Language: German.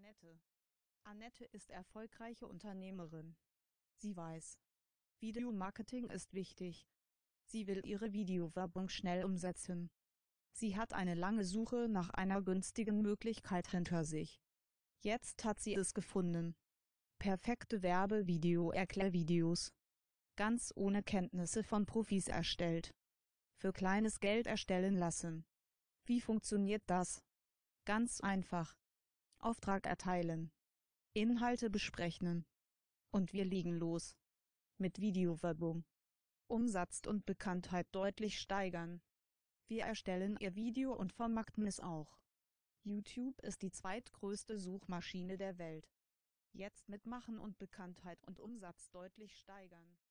Annette. Annette ist erfolgreiche Unternehmerin. Sie weiß, Videomarketing ist wichtig. Sie will ihre Videowerbung schnell umsetzen. Sie hat eine lange Suche nach einer günstigen Möglichkeit hinter sich. Jetzt hat sie es gefunden. Perfekte Werbevideo-Erklärvideos. Ganz ohne Kenntnisse von Profis erstellt. Für kleines Geld erstellen lassen. Wie funktioniert das? Ganz einfach. Auftrag erteilen. Inhalte besprechen. Und wir legen los. Mit Videowerbung. Umsatz und Bekanntheit deutlich steigern. Wir erstellen Ihr Video und vermarkten es auch. YouTube ist die zweitgrößte Suchmaschine der Welt. Jetzt mitmachen und Bekanntheit und Umsatz deutlich steigern.